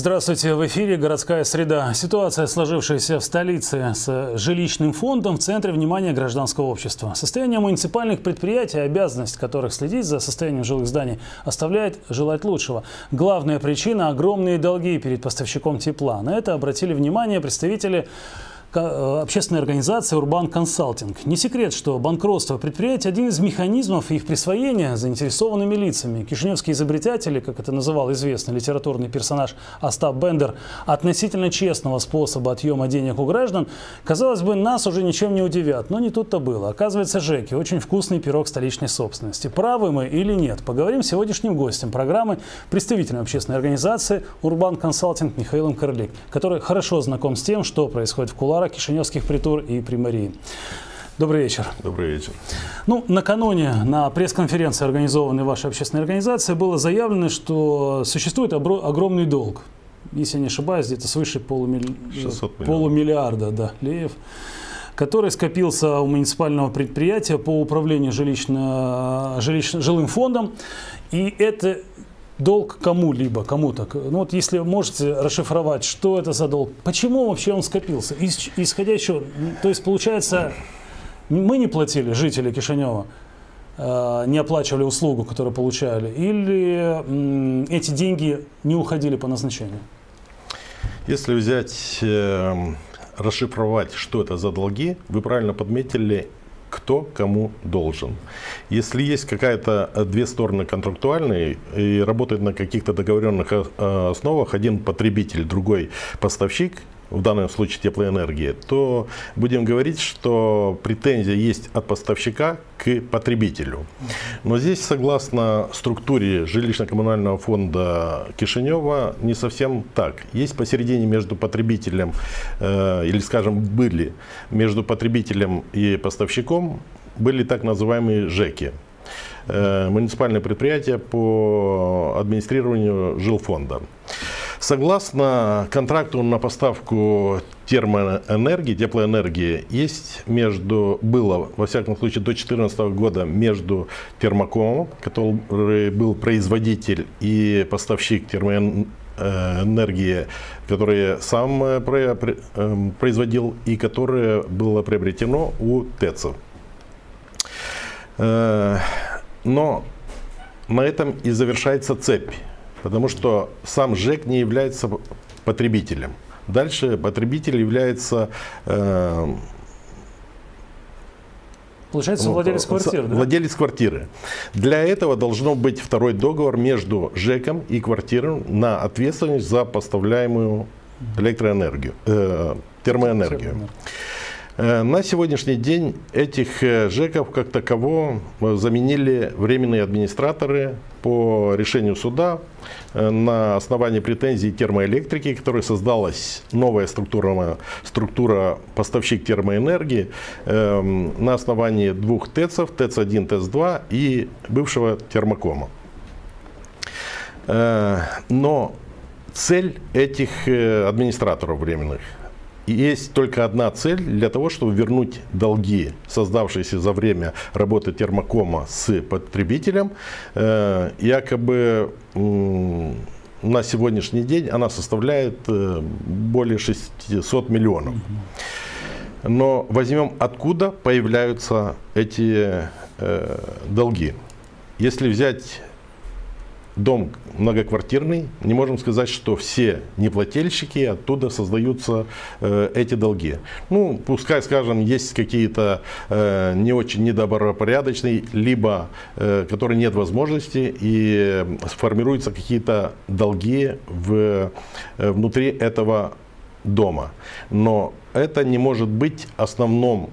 Здравствуйте, в эфире «Городская среда». Ситуация, сложившаяся в столице с жилищным фондом, в центре внимания гражданского общества. Состояние муниципальных предприятий, обязанность которых следить за состоянием жилых зданий, оставляет желать лучшего. Главная причина – огромные долги перед поставщиком тепла. На это обратили внимание представители общественной организации «Урбан Консалтинг». Не секрет, что банкротство предприятий – один из механизмов их присвоения заинтересованными лицами. Кишиневские изобретатели, как это называл известный литературный персонаж Остап Бендер, относительно честного способа отъема денег у граждан, казалось бы, нас уже ничем не удивят. Но не тут-то было. Оказывается, ЖЭКи – очень вкусный пирог столичной собственности. Правы мы или нет? Поговорим с сегодняшним гостем программы, представителем общественной организации «Урбан Консалтинг» Михаилом Карлик, который хорошо знаком с тем, что происходит в кулуарах кишиневских притур и примарии. Добрый вечер. Добрый вечер. Накануне на пресс-конференции, организованной вашей общественной организацией, было заявлено, что существует огромный долг. Если я не ошибаюсь, где-то свыше полумиллиарда леев, который скопился у муниципального предприятия по управлению жилым фондом. И это долг кому-либо, кому-то. Если можете расшифровать, что это за долг, почему вообще он скопился, исходя еще, то есть получается, мы не платили, жители Кишинева, не оплачивали услугу, которую получали, или эти деньги не уходили по назначению? Если взять, расшифровать, что это за долги, вы правильно подметили, кто кому должен. Если есть какая-то две стороны контрактуальные и работают на каких-то договоренных основах, один потребитель, другой поставщик, в данном случае теплоэнергии, то будем говорить, что претензия есть от поставщика к потребителю. Но здесь, согласно структуре жилищно-коммунального фонда Кишинева, не совсем так. Есть посередине между потребителем, или, скажем, были между потребителем и поставщиком, были так называемые ЖЭКи. Муниципальные предприятия по администрированию жилфонда. Согласно контракту на поставку термоэнергии, теплоэнергии, было, во всяком случае, до 2014 года между Термокомом, который был производитель, и поставщик термоэнергии, который сам производил и которое было приобретено у ТЭЦов. Но на этом и завершается цепь. Потому что сам ЖЭК не является потребителем. Дальше потребитель является получается, владелец квартиры. Да? Владелец квартиры. Для этого должно быть второй договор между ЖЭКом и квартирой на ответственность за поставляемую электроэнергию, термоэнергию. На сегодняшний день этих ЖЭКов как таково заменили временные администраторы по решению суда на основании претензий термоэлектрики, которой создалась новая структура поставщик термоэнергии на основании двух ТЭЦов, ТЭЦ-1, ТЭЦ-2 и бывшего Термокома. Но цель этих администраторов временных – есть только одна цель для того, чтобы вернуть долги, создавшиеся за время работы Термокома с потребителем. Якобы на сегодняшний день она составляет более 600 миллионов. Но возьмем, откуда появляются эти долги. Если взять дом многоквартирный, не можем сказать, что все неплательщики, оттуда создаются эти долги. Пускай, скажем, есть какие-то не очень недобропорядочные, либо которые нет возможности, и сформируются какие-то долги внутри этого дома. Но это не может быть основным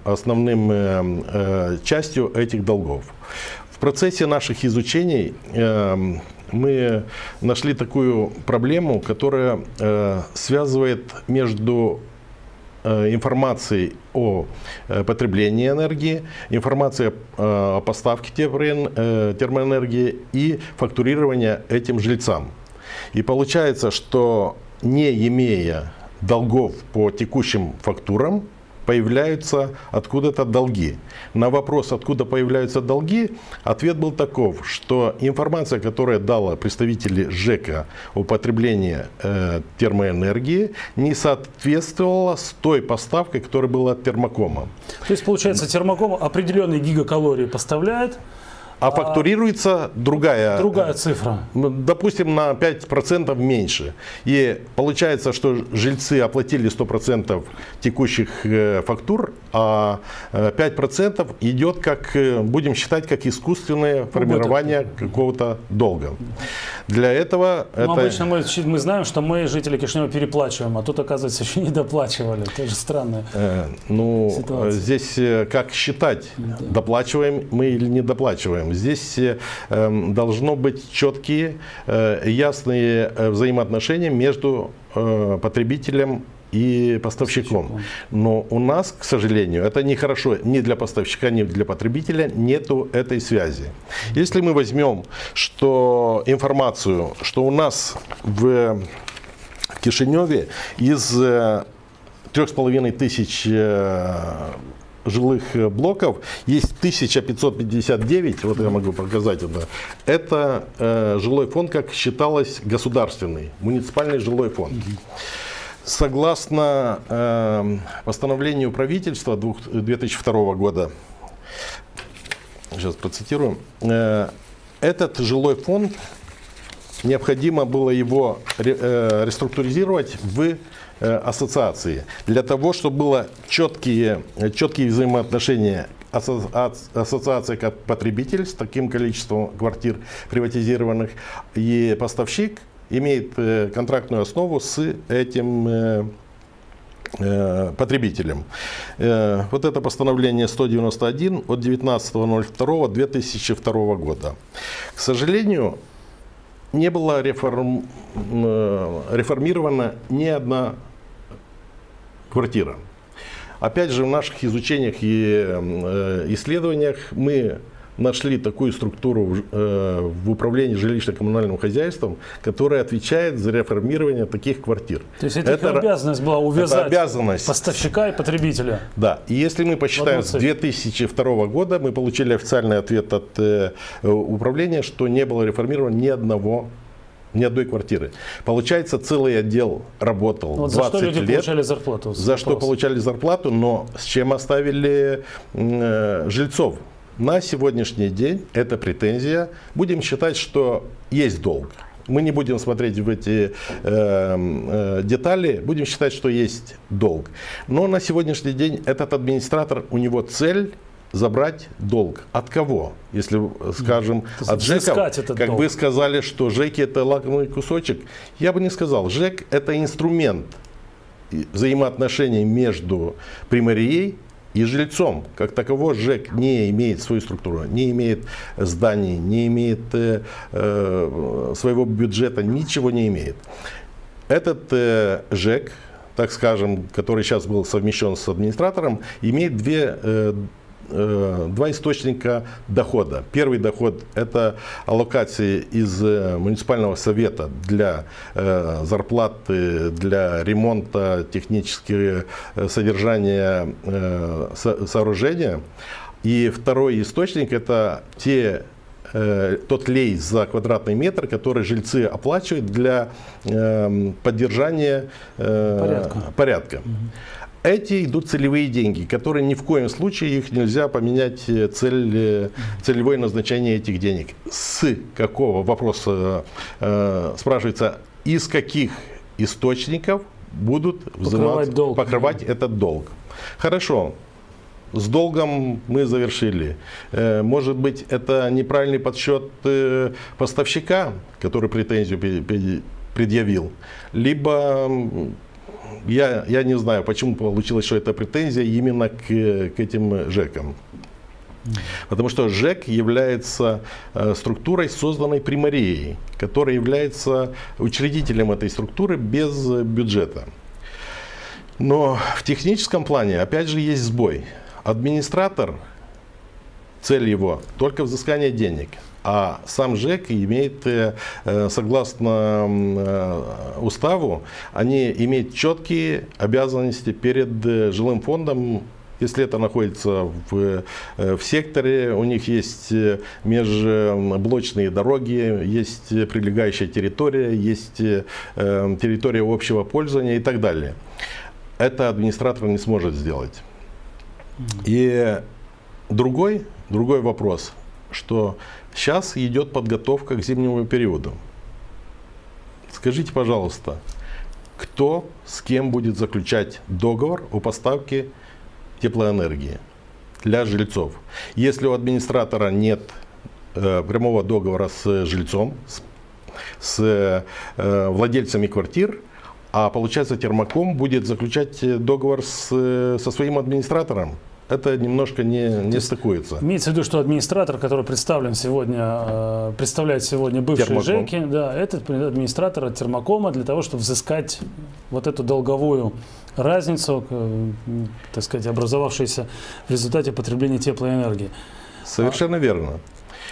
частью этих долгов. В процессе наших изучений мы нашли такую проблему, которая связывает между информацией о потреблении энергии, информацией о поставке термоэнергии и фактурирования этим жильцам. И получается, что не имея долгов по текущим фактурам, появляются откуда-то долги. На вопрос, откуда появляются долги, ответ был таков, что информация, которую дала представители ЖЭКа о потреблении термоэнергии, не соответствовала с той поставкой, которая была от термокома. То есть, получается, термоком определенные гигакалории поставляет, а фактурируется другая цифра. Допустим, на 5% меньше. И получается, что жильцы оплатили 100% текущих фактур, а 5% идет, как, будем считать, как искусственное формирование какого-то долга. Для этого... Обычно мы знаем, что мы, жители Кишинева, переплачиваем, а тут, оказывается, еще не доплачивали. Это же странная ситуация. Здесь как считать, доплачиваем мы или не доплачиваем. Здесь должно быть четкие, ясные взаимоотношения между потребителем и поставщиком. Но у нас, к сожалению, это нехорошо ни для поставщика, ни для потребителя, нету этой связи. Если мы возьмем информацию, что у нас в Кишиневе из 3500 жилых блоков есть 1559, вот я могу показать это жилой фонд, как считалось, государственный, муниципальный жилой фонд. Согласно постановлению правительства 2002 года, сейчас процитирую, этот жилой фонд, необходимо было его реструктуризировать в ассоциации, для того, чтобы было четкие взаимоотношения ассоциации как потребитель с таким количеством квартир приватизированных, и поставщик имеет контрактную основу с этим потребителем. Вот это постановление 191 от 19.02.2002 года. К сожалению, не была реформирована ни одна квартира. Опять же, в наших изучениях и исследованиях мы нашли такую структуру в управлении жилищно-коммунальным хозяйством, которая отвечает за реформирование таких квартир. То есть это обязанность была увязать поставщика и потребителя? Да. И если мы посчитаем с 2002 года, мы получили официальный ответ от управления, что не было реформировано ни одной квартиры. Получается, целый отдел работал 20 лет. За что люди лет. Получали зарплату? За что получали зарплату, но с чем оставили жильцов? На сегодняшний день эта претензия. Будем считать, что есть долг. Мы не будем смотреть в эти детали, будем считать, что есть долг. Но на сегодняшний день этот администратор, у него цель забрать долг. От кого? Если, скажем, от ЖЭКов, как вы сказали, что ЖЭКи это лакомый кусочек, я бы не сказал. ЖЭК это инструмент взаимоотношений между примарией и жильцом. Как таково ЖЭК не имеет свою структуру, не имеет зданий, не имеет своего бюджета, ничего не имеет. Этот ЖЭК, так скажем, который сейчас был совмещен с администратором, имеет два источника дохода. Первый доход – это аллокации из муниципального совета для зарплаты, для ремонта, технического содержания сооружения. И второй источник – это тот лей за квадратный метр, который жильцы оплачивают для поддержания порядка. Эти идут целевые деньги, которые ни в коем случае их нельзя поменять целевое назначение этих денег. С какого вопроса спрашивается, из каких источников будут покрывать этот долг? Хорошо. С долгом мы завершили. Может быть, это неправильный подсчет поставщика, который претензию предъявил, либо я не знаю, почему получилось, что это претензия именно к этим ЖЭКам. Потому что ЖЭК является структурой, созданной примарией, которая является учредителем этой структуры без бюджета. Но в техническом плане, опять же, есть сбой. Администратор, цель его только взыскание денег. А сам ЖЭК имеет, согласно уставу, они имеют четкие обязанности перед жилым фондом. Если это находится в секторе, у них есть межблочные дороги, есть прилегающая территория, есть территория общего пользования и так далее. Это администратор не сможет сделать. И другой вопрос, что сейчас идет подготовка к зимнему периоду. Скажите, пожалуйста, кто с кем будет заключать договор о поставке теплоэнергии для жильцов? Если у администратора нет прямого договора с жильцом, с владельцами квартир, а получается термоком будет заключать договор со своим администратором, это немножко не стыкуется. Имеется в виду, что администратор, который представляет сегодня бывшие ЖЭКи, да, это администратор от термокома для того, чтобы взыскать вот эту долговую разницу, так сказать, образовавшуюся в результате потребления теплоэнергии. Совершенно верно.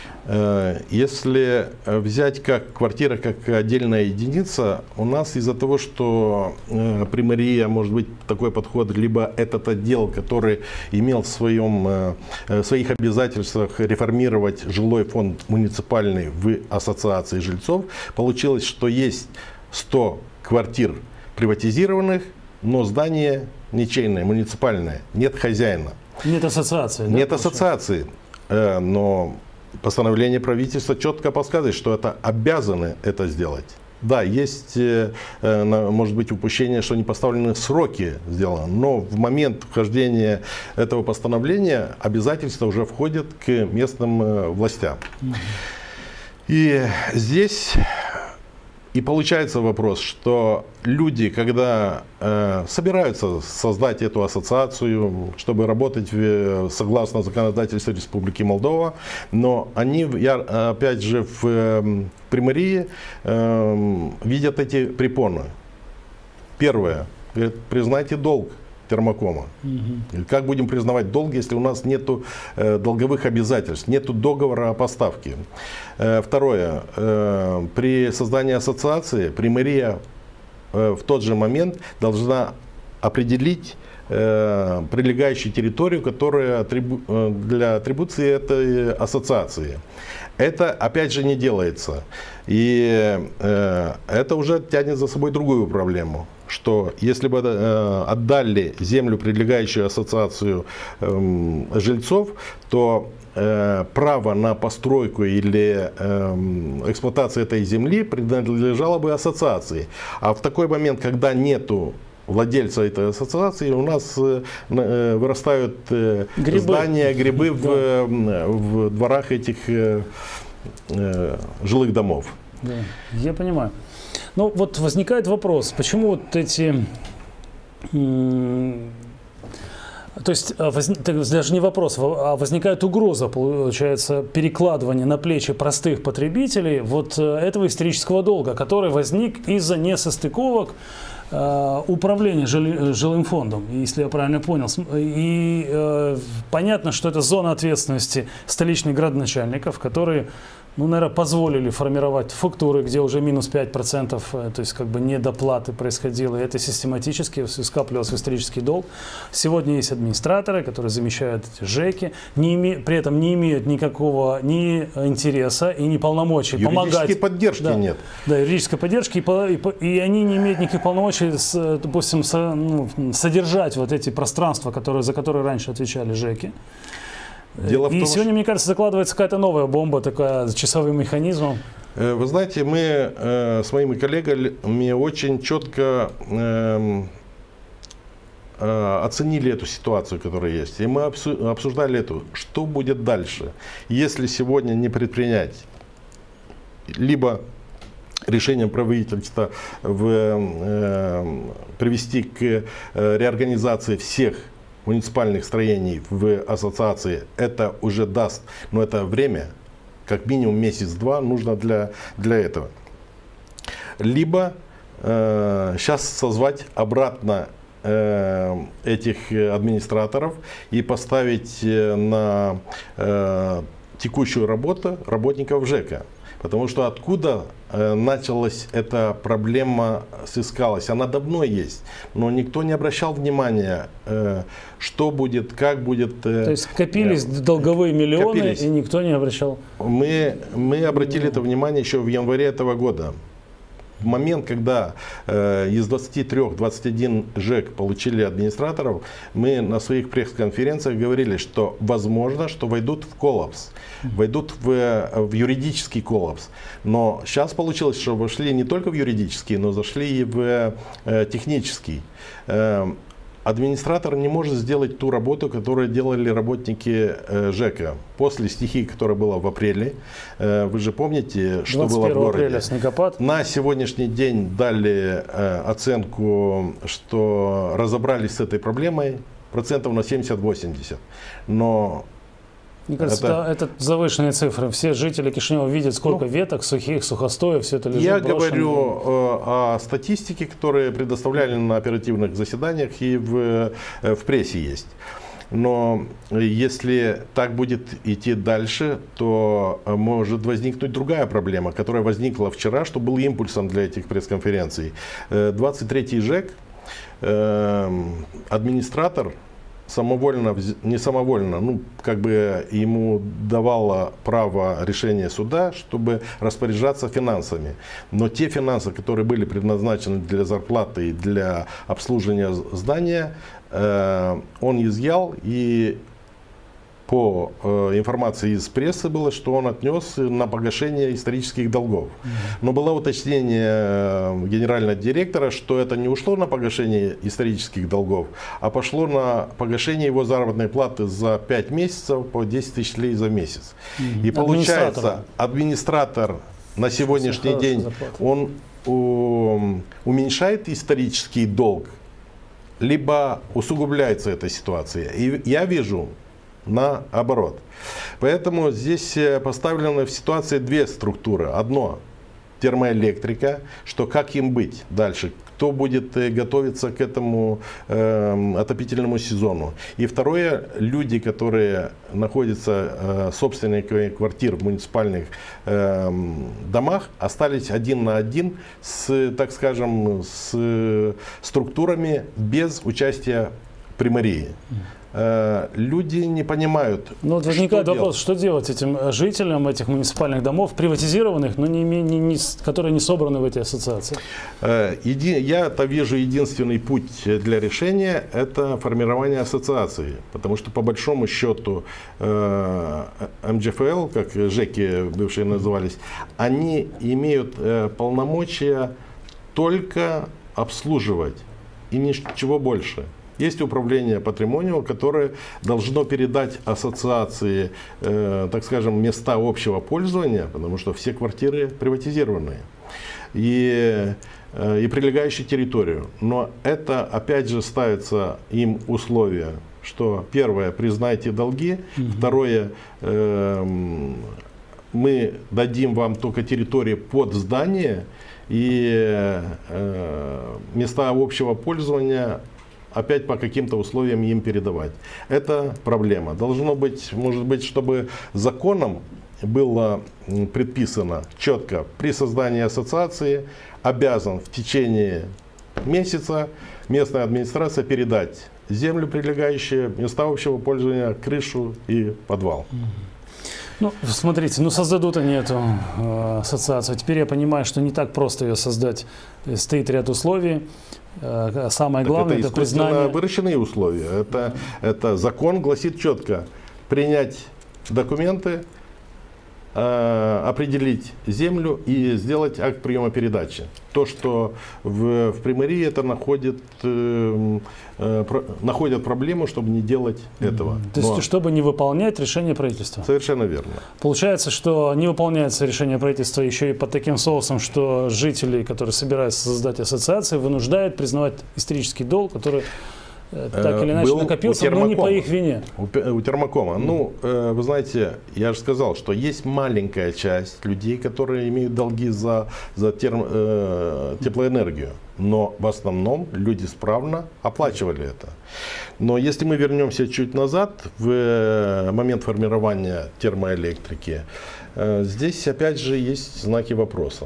Если взять квартира как отдельная единица, у нас из-за того, что примария, может быть, такой подход, либо этот отдел, который имел в своих обязательствах реформировать жилой фонд муниципальный в ассоциации жильцов, получилось, что есть 100 квартир приватизированных, но здание ничейное, муниципальное, нет хозяина. Нет ассоциации. Нет ассоциации, но постановление правительства четко подсказывает, что это обязаны это сделать. Да, есть, может быть, упущение, что не поставлены сроки сделаны, но в момент вхождения этого постановления обязательства уже входят к местным властям. И здесь и получается вопрос, что люди, когда собираются создать эту ассоциацию, чтобы работать согласно законодательству Республики Молдова, но они, опять же, в примарии видят эти препоны. Первое, говорят, признайте долг термокома. Как будем признавать долг, если у нас нет долговых обязательств, нет договора о поставке? Второе, при создании ассоциации примария в тот же момент должна определить прилегающую территорию, которая для атрибуции этой ассоциации. Это, опять же, не делается. И это уже тянет за собой другую проблему, что если бы отдали землю, прилегающую ассоциацию жильцов, то право на постройку или эксплуатацию этой земли принадлежало бы ассоциации. А в такой момент, когда нету владельца этой ассоциации, у нас вырастают здания, грибы в дворах этих жилых домов. Да, я понимаю. Ну вот возникает вопрос, почему вот эти... То есть даже не вопрос, а возникает угроза, получается, перекладывания на плечи простых потребителей вот этого исторического долга, который возник из-за несостыковок управления жилым фондом, если я правильно понял. И понятно, что это зона ответственности столичных градоначальников, которые, ну, наверное, позволили формировать фактуры, где уже минус 5%, то есть как бы недоплаты происходило, и это систематически скапливалось в исторический долг. Сегодня есть администраторы, которые замещают эти ЖЭКи, при этом не имеют никакого ни интереса и ни полномочий помогать. Юридической поддержки нет. Да, юридической поддержки, и они не имеют никаких полномочий, допустим, содержать вот эти пространства, за которые раньше отвечали ЖЭКи. И сегодня, мне кажется, закладывается какая-то новая бомба, такая с часовым механизмом. Вы знаете, мы с моими коллегами очень четко оценили эту ситуацию, которая есть. И мы обсуждали что будет дальше, если сегодня не предпринять либо решением правительства привести к реорганизации всех муниципальных строений в ассоциации, это уже даст, но это время, как минимум месяц-два нужно для этого. Либо сейчас созвать обратно этих администраторов и поставить на текущую работу работников ЖЭКа. Потому что откуда началась эта проблема, сыскалась? Она давно есть, но никто не обращал внимания, что будет, как будет. То есть копились долговые миллионы, копились. И никто не обращал? Мы обратили это внимание еще в январе этого года. В момент, когда из 23-21 ЖЭК получили администраторов, мы на своих пресс-конференциях говорили, что возможно, что войдут в коллапс, войдут в юридический коллапс. Но сейчас получилось, что вошли не только в юридический, но зашли и в технический. Администратор не может сделать ту работу, которую делали работники ЖЭКа. После стихии, которая была в апреле, вы же помните, что было в городе. Апреля снегопад. На сегодняшний день дали оценку, что разобрались с этой проблемой процентов на 70-80. Но мне кажется, это завышенные цифры. Все жители Кишинева видят, сколько веток, сухих, сухостоев, все это лежит Я брошено. говорю о статистике, которые предоставляли на оперативных заседаниях и в прессе есть. Но если так будет идти дальше, то может возникнуть другая проблема, которая возникла вчера, что был импульсом для этих пресс-конференций. 23-й ЖЭК, администратор, самовольно, не самовольно, ну, как бы ему давало право решения суда, чтобы распоряжаться финансами. Но те финансы, которые были предназначены для зарплаты и для обслуживания здания, он изъял, и по информации из прессы было, что он отнес на погашение исторических долгов. Но было уточнение генерального директора, что это не ушло на погашение исторических долгов, а пошло на погашение его заработной платы за 5 месяцев по 10 тысяч лей за месяц. И получается, администратор на сегодняшний день, он уменьшает исторический долг, либо усугубляется эта ситуация. И я вижу наоборот. Поэтому здесь поставлены в ситуации две структуры. Одно – термоэлектрика, что как им быть дальше, кто будет готовиться к этому отопительному сезону. И второе – люди, которые находятся собственниками квартир в муниципальных домах, остались один на один с, так скажем, с структурами без участия примарии. Люди не понимают. Но вот возникает вопрос, что делать этим жителям этих муниципальных домов, приватизированных, но которые не собраны в эти ассоциации? Я-то вижу единственный путь для решения – это формирование ассоциации. Потому что по большому счету МЖФЛ, как ЖЭКи бывшие назывались, они имеют полномочия только обслуживать и ничего больше. Есть управление патримониум, которое должно передать ассоциации, так скажем, места общего пользования, потому что все квартиры приватизированные, и прилегающую территорию. Но это опять же ставится им условия, что первое, признайте долги, второе, мы дадим вам только территории под здание, и места общего пользования опять по каким-то условиям им передавать. Это проблема. Должно быть, может быть, чтобы законом было предписано четко, при создании ассоциации обязан в течение месяца местная администрация передать землю, прилегающие, места общего пользования, крышу и подвал. Ну, смотрите, ну создадут они эту ассоциацию. Теперь я понимаю, что не так просто ее создать. Стоит ряд условий. Самое главное, это признание. Это выращенные условия. Это закон гласит четко: принять документы, определить землю и сделать акт приема передачи. То, что в примарии это находят проблему, чтобы не делать этого. То есть, чтобы не выполнять решение правительства. Совершенно верно. Получается, что не выполняется решение правительства еще и под таким соусом, что жителей, которые собираются создать ассоциации, вынуждают признавать исторический долг, который так или иначе накопился, но не по их вине. У Термокома. Ну, вы знаете, я же сказал, что есть маленькая часть людей, которые имеют долги за теплоэнергию. но в основном люди справно оплачивали это. Но если мы вернемся чуть назад, в момент формирования термоэлектрики, здесь опять же есть знаки вопроса.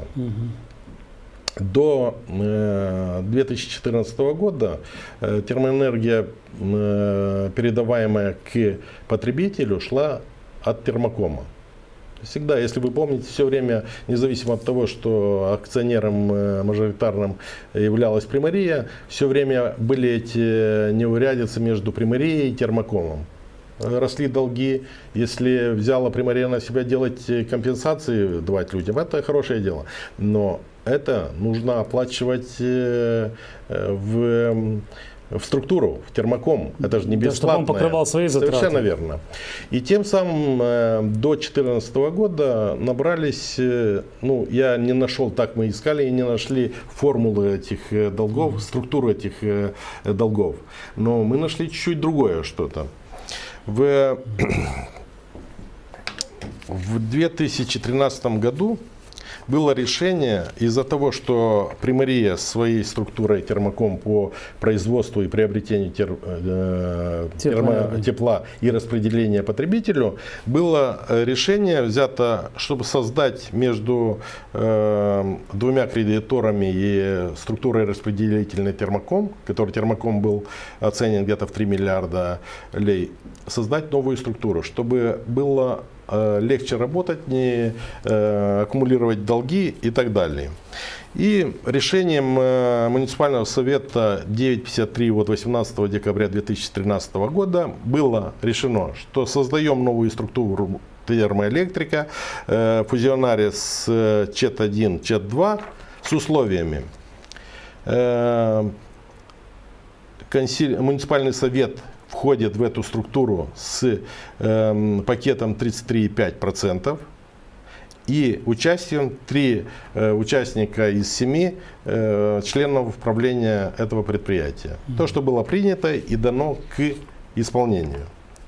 До 2014 года термоэнергия, передаваемая к потребителю, шла от термокома. Всегда, если вы помните, все время, независимо от того, что акционером мажоритарным являлась Примария, все время были эти неурядицы между Примарией и термокомом. Росли долги, если взяла Примария на себя делать компенсации, давать людям, это хорошее дело. Но это нужно оплачивать в структуру, в термоком. Это же не бесплатно. Да, чтобы он покрывал свои затраты. Совершенно верно. И тем самым до 2014 года набрались, ну, я не нашел, так мы искали и не нашли формулы этих долгов, структуру этих долгов. Но мы нашли чуть-чуть другое что-то. В 2013 году было решение из-за того, что Примария своей структурой термоком по производству и приобретению тепла и распределению потребителю, было решение взято, чтобы создать между двумя кредиторами и структурой распределительной термоком, который термоком был оценен где-то в 3 миллиарда лей, создать новую структуру, чтобы было легче работать, не аккумулировать долги и так далее. И решением муниципального совета 953 от 18 декабря 2013 года было решено, что создаем новую структуру термоэлектрика, фузионаре с ЧЭТ-1, ЧЭТ-2 с условиями. Муниципальный совет входит в эту структуру с пакетом 33,5% и участием 3 участника из 7 членов правления этого предприятия. То, что было принято и дано к исполнению.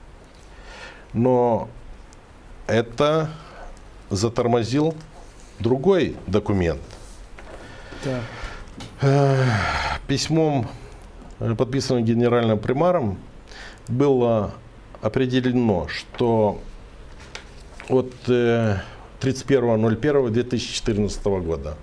Но это затормозил другой документ. Да. Письмом, подписанным генеральным примаром, было определено, что от 31.01.2014 года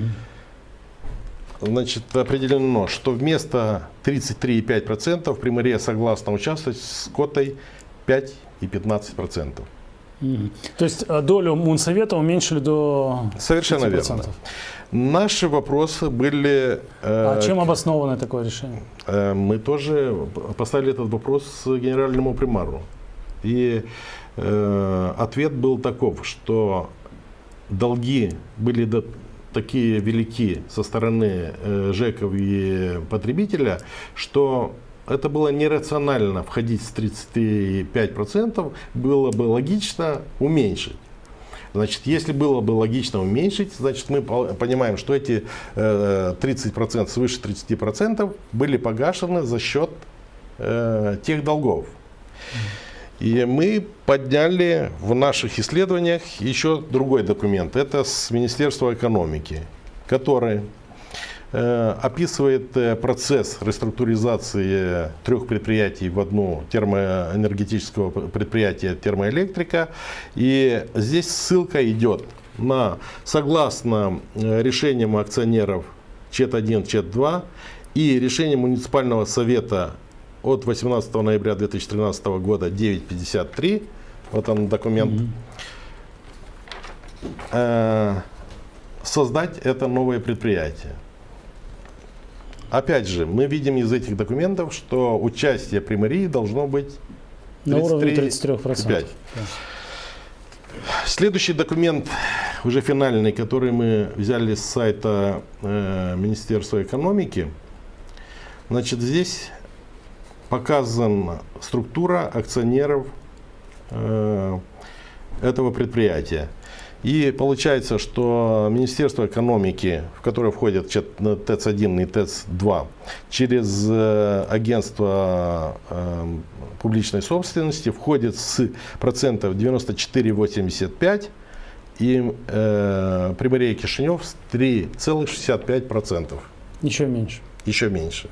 значит, определено, что вместо 33,5% Примария согласна участвовать с котой 5 и 15%. То есть долю Мунсовета уменьшили до 5%? Совершенно верно. Наши вопросы были... А чем обосновано такое решение? Мы тоже поставили этот вопрос генеральному примару. И ответ был таков, что долги были такие велики со стороны ЖЭКов и потребителя, что это было нерационально входить с 35%, было бы логично уменьшить. Значит, если было бы логично уменьшить, значит, мы понимаем, что эти 30%, свыше 30% были погашены за счет тех долгов. И мы подняли в наших исследованиях еще другой документ. Это с Министерства экономики, который описывает процесс реструктуризации 3 предприятий в одну термоэнергетического предприятия термоэлектрика. И здесь ссылка идет на, согласно решениям акционеров ЧЭТ-1, ЧЭТ-2 и решением муниципального совета от 18 ноября 2013 года 953, вот он документ, создать это новое предприятие. Опять же, мы видим из этих документов, что участие Примарии должно быть 33%. На уровне 33%. Следующий документ, уже финальный, который мы взяли с сайта Министерства экономики. Значит, здесь показана структура акционеров этого предприятия. И получается, что Министерство экономики, в которое входят ТЭЦ-1 и ТЭЦ-2, через агентство публичной собственности входит с процентов 94,85 и Примария Кишинев с 3,65%. Еще меньше. Еще меньше.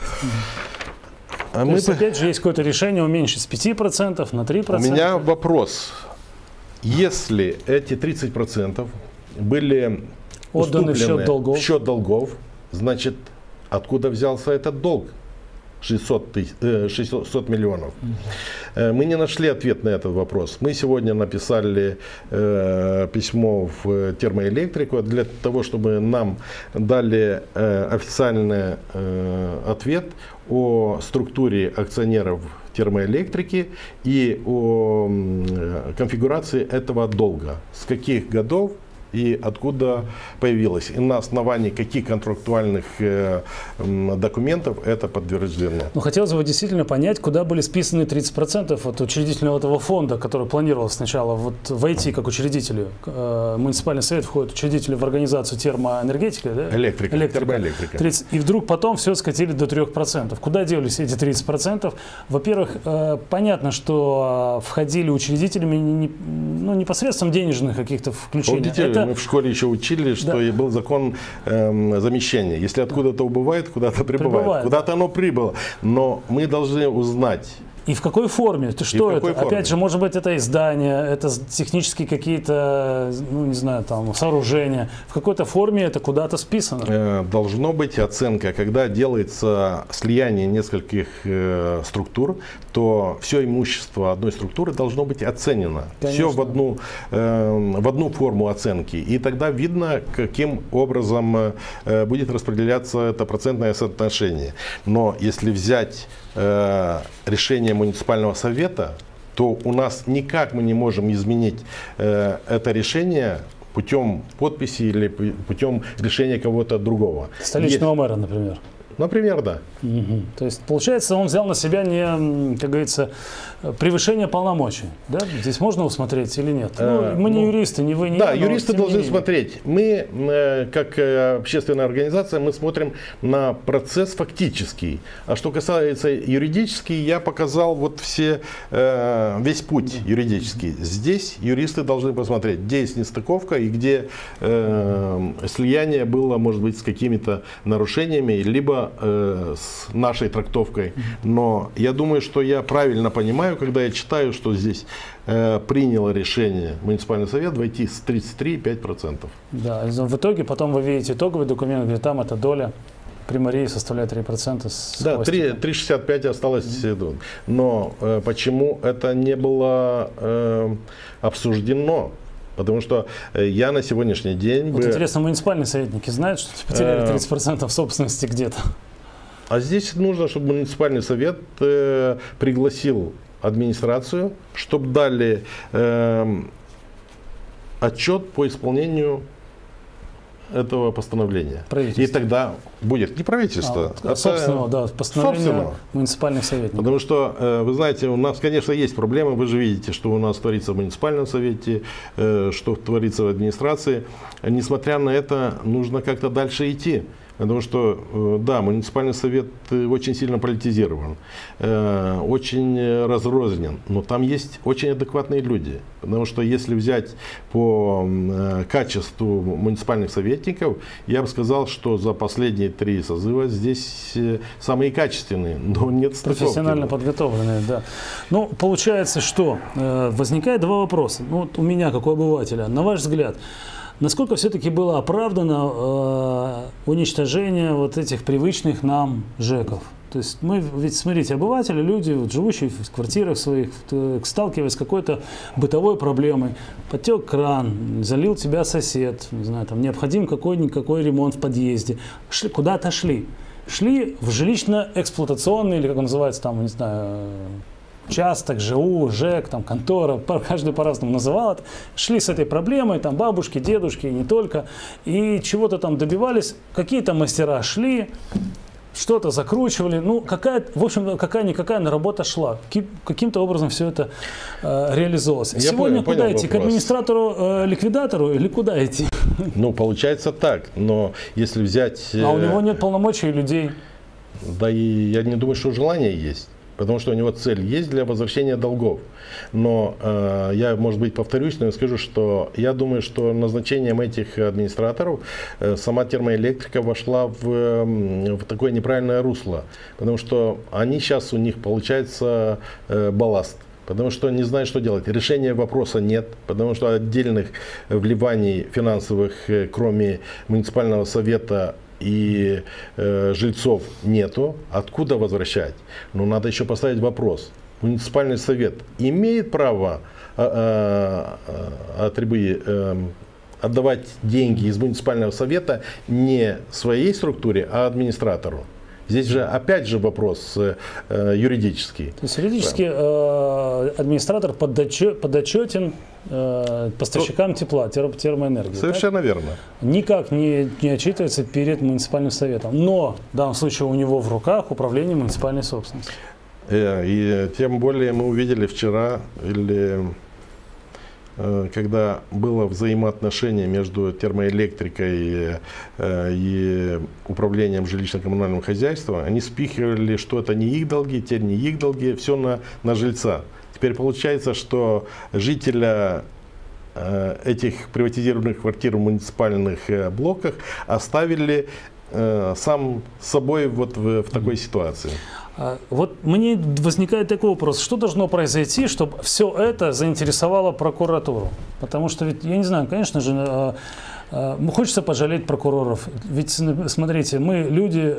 То есть, опять же, есть какое-то решение уменьшить с 5% на 3%. У меня вопрос. Если эти 30% были отданы в счет долгов, значит, откуда взялся этот долг? 600 миллионов. Мы не нашли ответ на этот вопрос. Мы сегодня написали письмо в термоэлектрику для того, чтобы нам дали официальный ответ о структуре акционеров термоэлектрики и о конфигурации этого долга. С каких годов и откуда появилось, и на основании каких контрактуальных документов это подтверждено. Ну, хотелось бы действительно понять, куда были списаны 30% от учредительного этого фонда, который планировалось сначала вот войти как учредители. Муниципальный совет входит учредители в организацию термоэнергетики, да? Термоэлектрика. 30, и вдруг потом все скатили до 3%. Куда делись эти 30%? Во-первых, понятно, что входили учредителями непосредством денежных каких-то включений. Мы в школе еще учили, что был закон замещения. Если откуда-то убывает, куда-то прибывает. Куда-то оно прибыло. Но мы должны узнать. И в какой форме? Что это? Опять же, может быть, это издание, это технические какие-то, ну, не знаю, там, сооружения. В какой-то форме это куда-то списано. Должно быть оценка. Когда делается слияние нескольких структур, то все имущество одной структуры должно быть оценено. Конечно. Все в одну форму оценки. И тогда видно, каким образом будет распределяться это процентное соотношение. Но если взять решение муниципального совета, то у нас никак мы не можем изменить это решение путем подписи или путем решения кого-то другого. Столичного мэра, например. Например, да. Угу. То есть, получается, он взял на себя не, как говорится, превышение полномочий. Да? Здесь можно усмотреть или нет? Мы не юристы, не вы, не да, я. Да, юристы должны смотреть. Мы, как общественная организация, мы смотрим на процесс фактический. А что касается юридический, я показал вот весь путь юридический. Здесь юристы должны посмотреть, где есть нестыковка и где слияние было, может быть, с какими-то нарушениями, либо с нашей трактовкой. Но я думаю, что я правильно понимаю, когда я читаю, что здесь приняло решение муниципальный совет войти с 33,5%. Да, в итоге потом вы видите итоговый документ, где там эта доля примарии составляет 3%. Да, 3,65 осталось. Но почему это не было обсуждено? Потому что я на сегодняшний день... Вот интересно, муниципальные советники знают, что потеряли 30% собственности где-то? А здесь нужно, чтобы муниципальный совет пригласил администрацию, чтобы дали отчет по исполнению этого постановления. И тогда будет не правительство, а собственного, постановления муниципальных советников. Потому что, вы знаете, у нас, конечно, есть проблемы. Вы же видите, что у нас творится в муниципальном совете, что творится в администрации. Несмотря на это, нужно как-то дальше идти. Потому что, да, муниципальный совет очень сильно политизирован, очень разрознен, но там есть очень адекватные люди. Потому что если взять по качеству муниципальных советников, я бы сказал, что за последние 3 созыва здесь самые качественные, но нет стыковки. Профессионально подготовленные, да. Ну, получается, что возникает 2 вопроса. Ну, вот у меня, как у обывателя, на ваш взгляд, насколько все-таки было оправдано уничтожение вот этих привычных нам ЖЭКов? То есть мы, ведь смотрите, обыватели, люди, вот, живущие в квартирах своих, сталкиваясь с какой-то бытовой проблемой, потек кран, залил тебя сосед, не знаю, там необходим какой-никакой ремонт в подъезде, куда-то шли в жилищно-эксплуатационный, или как он называется, там, не знаю, участок, ЖУ, ЖЭК, там, контора, каждый по-разному называл это, шли с этой проблемой, там, бабушки, дедушки, и не только, и чего-то там добивались, какие-то мастера шли, что-то закручивали, ну, в общем, какая-никакая работа шла, каким-то образом все это реализовалось. Сегодня куда идти? К администратору-ликвидатору или куда идти? Ну, получается так, но если взять... А у него нет полномочий людей. Да, и я не думаю, что желание есть. потому что у него цель есть для возвращения долгов. Но я, может быть, повторюсь, но я скажу, что я думаю, что назначением этих администраторов сама термоэлектрика вошла в такое неправильное русло, потому что они сейчас, у них получается балласт. Потому что не знают, что делать. Решения вопроса нет, потому что отдельных вливаний финансовых, кроме муниципального совета и жильцов, нету. Откуда возвращать? Но надо еще поставить вопрос. Муниципальный совет имеет право отдавать деньги из муниципального совета не своей структуре, а администратору? Здесь же опять же вопрос юридический. То есть юридически администратор подотчетен поставщикам тепла, термоэнергии. Совершенно верно. Никак не отчитывается перед муниципальным советом. Но в данном случае у него в руках управление муниципальной собственностью. И тем более мы увидели вчера, когда было взаимоотношение между термоэлектрикой и управлением жилищно-коммунального хозяйства, они спихивали, что это не их долги, теперь не их долги, все на жильца. Теперь получается, что жителя этих приватизированных квартир в муниципальных блоках оставили сам собой вот в такой ситуации. Вот мне возникает такой вопрос, что должно произойти, чтобы все это заинтересовало прокуратуру? Потому что, ведь, я не знаю, конечно же, хочется пожалеть прокуроров. Ведь, смотрите, мы, люди,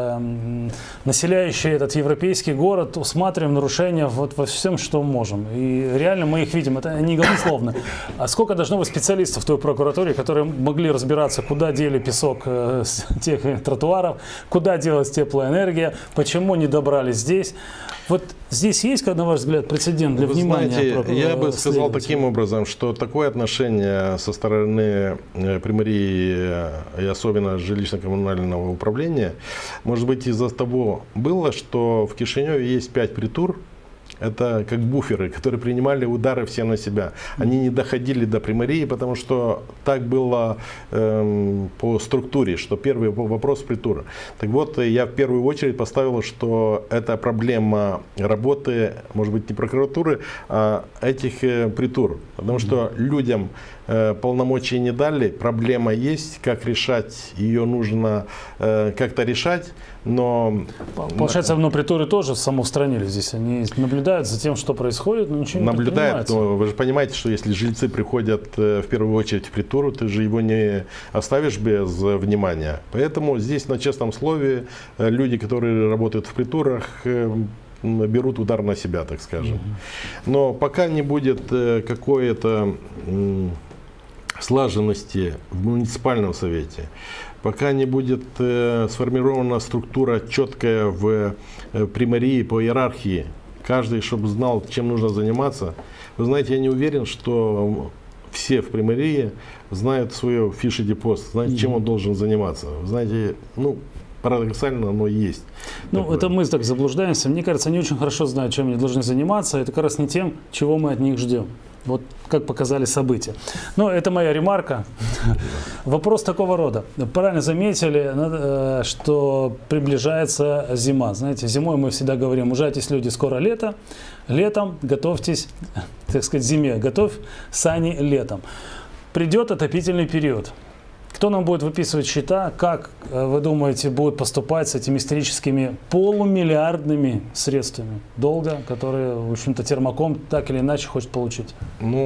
населяющие этот европейский город, усматриваем нарушения вот во всем, что можем. И реально мы их видим, это не голословно. А сколько должно быть специалистов в той прокуратуре, которые могли разбираться, куда дели песок с тех тротуаров, куда делась теплоэнергия, почему не добрались здесь. Вот здесь есть, на ваш взгляд, прецедент для внимания? Знаете, я бы сказал таким образом, что такое отношение со стороны примарии и особенно жилищно-коммунального управления, может быть, из-за того было, что в Кишиневе есть 5 притур. Это как буферы, которые принимали удары все на себя. Они не доходили до примарии, потому что так было по структуре, что первый вопрос притура. Так вот, я в первую очередь поставил, что это проблема работы, может быть, не прокуратуры, а этих притур. Потому что людям полномочий не дали, проблема есть, как решать, ее нужно как-то решать, но... Получается, притуры тоже самоустранили здесь, они наблюдают за тем, что происходит, но ничего не наблюдают, но вы же понимаете, что если жильцы приходят в первую очередь в притуру, ты же его не оставишь без внимания. Поэтому здесь на честном слове люди, которые работают в притурах, берут удар на себя, так скажем. Но пока не будет какой-то слаженности в муниципальном совете, пока не будет сформирована структура четкая в примарии по иерархии, каждый, чтобы знал, чем нужно заниматься. Вы знаете, я не уверен, что все в примарии знают свое фиши-депост, знают, чем он должен заниматься. Вы знаете, парадоксально, оно есть. Это мы так заблуждаемся. Мне кажется, они очень хорошо знают, чем они должны заниматься. Это как раз не тем, чего мы от них ждем. Вот как показали события. Но это моя ремарка. Вопрос такого рода. Правильно заметили, что приближается зима. Знаете, зимой мы всегда говорим, ужайтесь, люди, скоро лето. Летом готовьтесь, так сказать, зиме. Готовь сани летом. Придет отопительный период. Кто нам будет выписывать счета, как, вы думаете, будет поступать с этими историческими полумиллиардными средствами долга, которые, в общем-то, Термоком так или иначе хочет получить?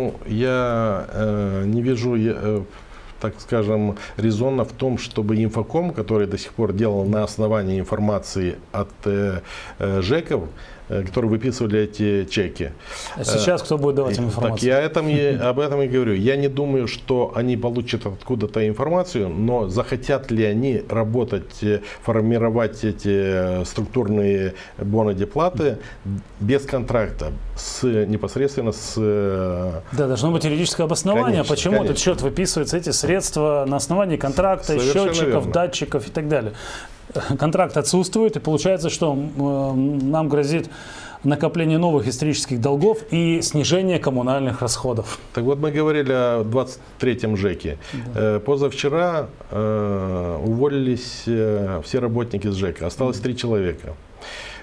Я не вижу, так скажем, резона в том, чтобы Инфоком, который до сих пор делал на основании информации от ЖЭКов, которые выписывали эти чеки. А сейчас кто будет давать им информацию? Так, я об этом и говорю. Я не думаю, что они получат откуда-то информацию, но захотят ли они работать, формировать эти структурные бонодеплаты без контракта, непосредственно с... Да, должно быть юридическое обоснование, конечно, почему этот счет выписывается, эти средства на основании контракта, совершенно счетчиков, верно. датчиков и так далее. Контракт отсутствует, и получается, что нам грозит накопление новых исторических долгов и снижение коммунальных расходов. Так вот, мы говорили о 23-м ЖЭКе. Да. Позавчера уволились все работники с ЖЭКа. Осталось 3 человека.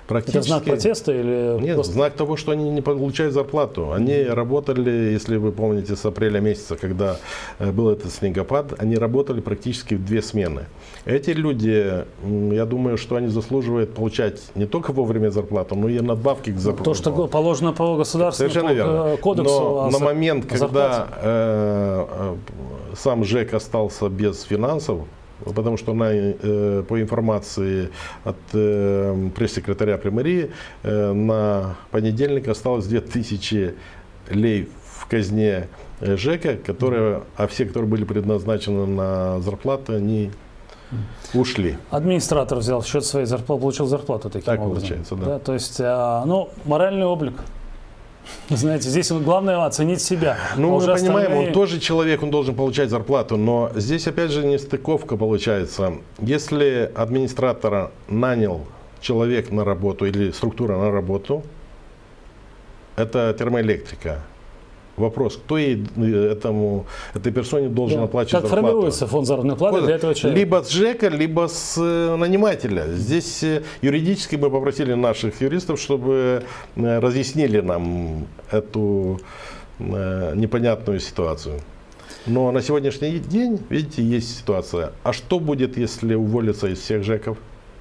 Это знак протеста или Нет, просто... знак того, что они не получают зарплату. Они работали, если вы помните, с апреля месяца, когда был этот снегопад, они работали практически в 2 смены. Эти люди, я думаю, что они заслуживают получать не только вовремя зарплату, но и надбавки к зарплате. То, что положено по государственному кодексу. Но на момент, когда сам ЖЭК остался без финансов, потому что по информации от пресс-секретаря Примарии на понедельник осталось 2000 лей в казне ЖЭКа, а все, которые были предназначены на зарплаты, они ушли. Администратор взял в счет своей зарплаты, получил зарплату таким так образом. Получается, да. То есть, моральный облик. Знаете, здесь главное оценить себя. Ну, мы понимаем, остальные... он тоже человек, он должен получать зарплату, но здесь опять же нестыковка получается. Если администратора нанял человек на работу или структура на работу, это термоэлектрика. Вопрос, кто этой персоне должен оплачивать как зарплату? Как формируется фонд заработной платы для этого человека? Либо с ЖЭКа, либо с нанимателя. Здесь юридически мы попросили наших юристов, чтобы разъяснили нам эту непонятную ситуацию. Но на сегодняшний день, видите, есть ситуация. А что будет, если уволятся из всех ЖЭКов?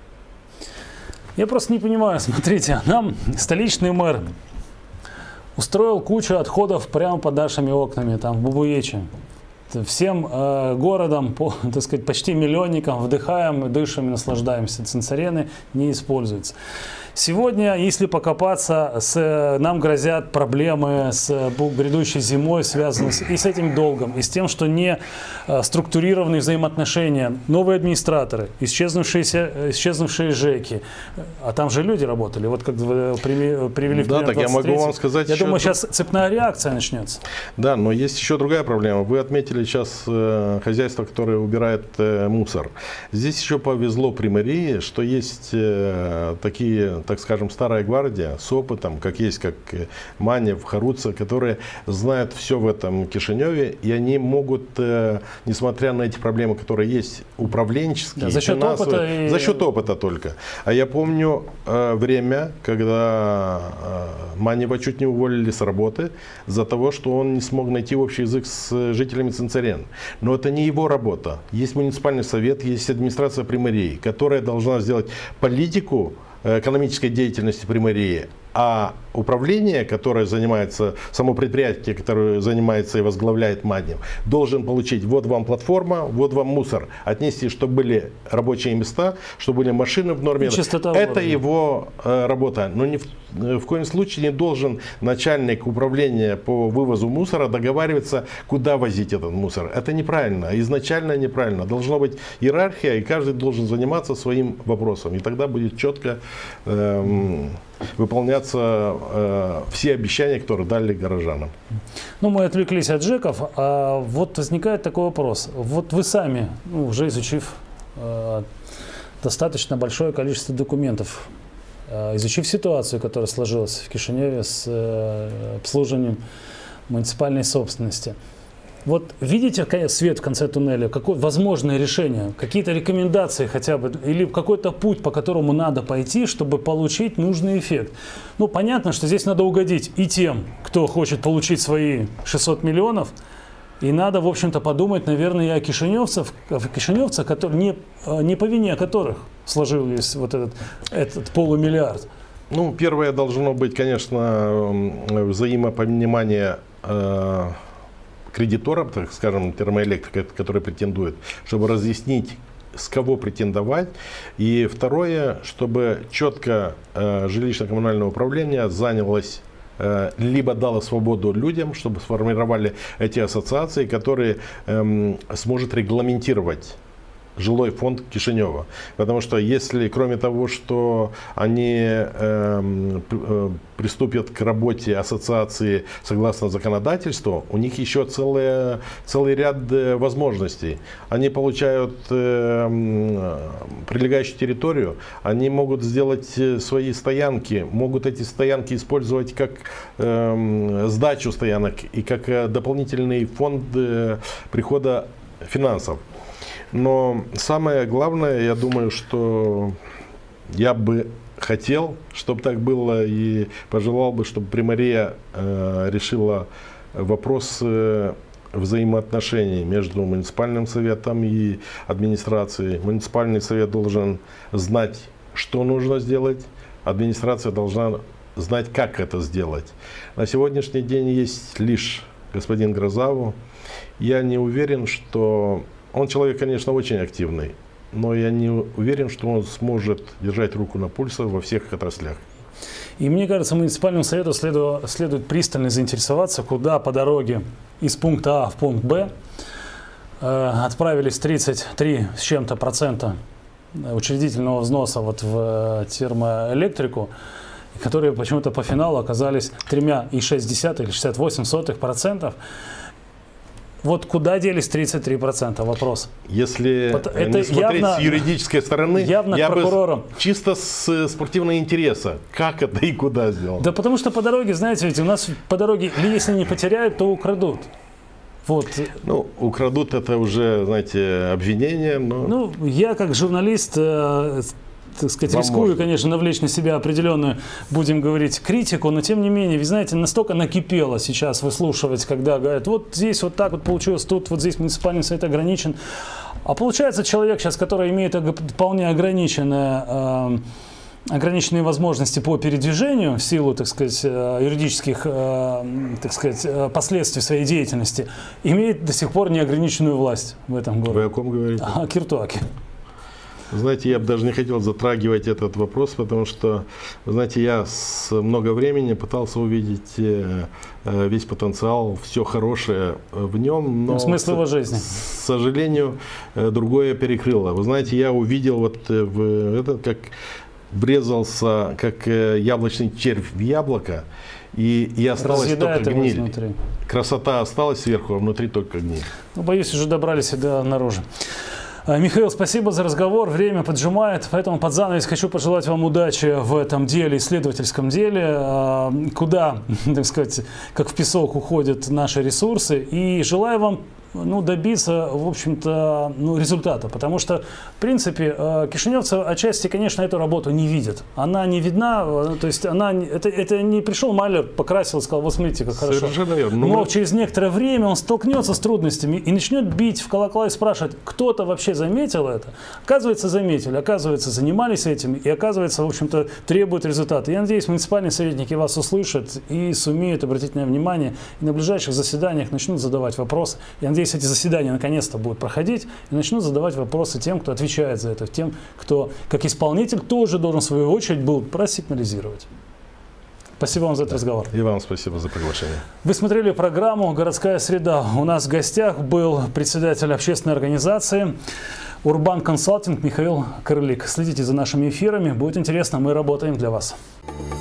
Я просто не понимаю. Смотрите, нам столичный мэр устроил кучу отходов прямо под нашими окнами, там, в Бубуече. Всем городом, так сказать, почти миллионникам вдыхаем, дышим, наслаждаемся. Цинцарены не используются. Сегодня, если покопаться, нам грозят проблемы с грядущей зимой, связанные и с этим долгом, и с тем, что не структурированные взаимоотношения, новые администраторы, исчезнувшие ЖЭКи. А там же люди работали. Вот как вы привели в пример. Да, так я могу вам сказать. Я думаю, сейчас цепная реакция начнется. Да, но есть еще другая проблема. Вы отметили сейчас хозяйство, которое убирает мусор. Здесь еще повезло Примарии, что есть такие, так скажем, старая гвардия с опытом, как Манев, Харуца, которые знают все в этом Кишиневе, и они могут, несмотря на эти проблемы, которые есть, управленческие, за счет опыта за счет опыта только. А я помню время, когда Манева чуть не уволили с работы за того, что он не смог найти общий язык с жителями Цинцарен. Но это не его работа. Есть муниципальный совет, есть администрация Примарии, которая должна сделать политику экономической деятельности Примарии, а управление, которое занимается, само предприятие, которое занимается и возглавляет Манев, должен получить: вот вам платформа, вот вам мусор. Отнести, чтобы были рабочие места, чтобы были машины в норме. Это его работа. Но ни в коем случае не должен начальник управления по вывозу мусора договариваться, куда возить этот мусор. Это неправильно. Изначально неправильно. Должна быть иерархия, и каждый должен заниматься своим вопросом. И тогда будет четко выполняться все обещания, которые дали горожанам. Ну, мы отвлеклись от ЖЭКов. А вот возникает такой вопрос. Вот вы сами, уже изучив достаточно большое количество документов, изучив ситуацию, которая сложилась в Кишиневе с обслуживанием муниципальной собственности, вот видите свет в конце туннеля, какое возможное решение, какие-то рекомендации хотя бы, или какой-то путь, по которому надо пойти, чтобы получить нужный эффект? Ну, понятно, что здесь надо угодить и тем, кто хочет получить свои 600 миллионов, и надо, в общем-то, подумать, наверное, и о кишиневцах, которые, не по вине которых сложился вот этот полумиллиард. Ну, первое должно быть, конечно, взаимопонимание кредиторам, так скажем, термоэлектрика, который претендует, чтобы разъяснить, с кого претендовать. И второе, чтобы четко жилищно-коммунальное управление занялось, либо дало свободу людям, чтобы сформировали эти ассоциации, которые сможет регламентировать жилой фонд Кишинева. Потому что если, кроме того, что они приступят к работе ассоциации согласно законодательству, у них еще целый ряд возможностей. Они получают прилегающую территорию, они могут сделать свои стоянки, могут эти стоянки использовать как сдачу стоянок и как дополнительный фонд прихода финансов. Но самое главное, я думаю, что я бы хотел, чтобы так было, и пожелал бы, чтобы Примария решила вопрос взаимоотношений между муниципальным советом и администрацией. Муниципальный совет должен знать, что нужно сделать, администрация должна знать, как это сделать. На сегодняшний день есть лишь господин Грозаву. Я не уверен, что... Он человек, конечно, очень активный, но я не уверен, что он сможет держать руку на пульсе во всех отраслях. И мне кажется, муниципальному совету следует пристально заинтересоваться, куда по дороге из пункта А в пункт Б отправились 33 с чем-то процента учредительного взноса вот в термоэлектрику, которые почему-то по финалу оказались 3,6 или 68%. Вот куда делись 33%? Вопрос. Если это не смотреть явно, с юридической стороны, явно я прокурором. бы чисто с спортивного интереса, как это и куда сделано. Да потому что по дороге, знаете, ведь у нас по дороге, если не потеряют, то украдут. Вот. Ну, украдут — это уже, знаете, обвинение. Но... Ну, я как журналист, так сказать, рискую, конечно, навлечь на себя определенную, будем говорить, критику, но тем не менее, вы знаете, настолько накипело сейчас выслушивать, когда говорят, вот здесь вот так вот получилось, тут вот здесь муниципальный совет ограничен. А получается, человек сейчас, который имеет вполне ограниченные возможности по передвижению в силу, так сказать, юридических, так сказать, последствий своей деятельности, имеет до сих пор неограниченную власть в этом городе. Вы о ком говорите? О Киртуаке. Знаете, я бы даже не хотел затрагивать этот вопрос, потому что, знаете, я много времени пытался увидеть весь потенциал, все хорошее в нем, но смысл его жизни. К сожалению, другое перекрыло. Вы знаете, я увидел вот это, как врезался, как яблочный червь в яблоко, и осталось только гниль. Изнутри. Красота осталась сверху, а внутри только гниль. Ну, боюсь, уже добрались и до наружу. Михаил, спасибо за разговор. Время поджимает, поэтому под занавес хочу пожелать вам удачи в этом деле, исследовательском деле, куда, так сказать, как в песок уходят наши ресурсы. И желаю вам добиться, в общем-то, результата. Потому что, в принципе, кишиневцы отчасти, конечно, эту работу не видят. Она не видна, то есть это не пришел маляр, покрасил и сказал, вот смотрите, как хорошо. Но через некоторое время он столкнется с трудностями и начнет бить в колокола и спрашивать, кто-то вообще заметил это? Оказывается, заметили, оказывается, занимались этим и, оказывается, в общем-то, требуют результата. Я надеюсь, муниципальные советники вас услышат и сумеют обратить на это внимание, и на ближайших заседаниях начнут задавать вопросы. Я надеюсь, эти заседания наконец-то будут проходить и начнут задавать вопросы тем, кто отвечает за это, тем, кто, как исполнитель, тоже должен в свою очередь был просигнализировать. Спасибо вам за этот разговор. И вам спасибо за приглашение. Вы смотрели программу «Городская среда». У нас в гостях был председатель общественной организации «Урбан Консалтинг» Михаил Крылик. Следите за нашими эфирами. Будет интересно, мы работаем для вас.